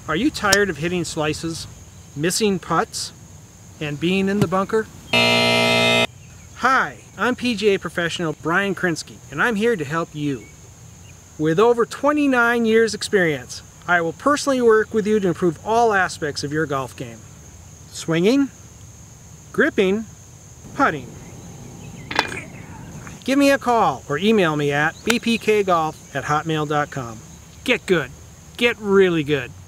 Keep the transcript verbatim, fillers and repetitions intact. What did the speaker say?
Are you tired of hitting slices, missing putts, and being in the bunker? Hi, I'm P G A professional Brian Krinsky, and I'm here to help you. With over twenty-nine years experience, I will personally work with you to improve all aspects of your golf game. Swinging, gripping, putting. Give me a call or email me at b p k golf at hotmail dot com. Get good. Get really good.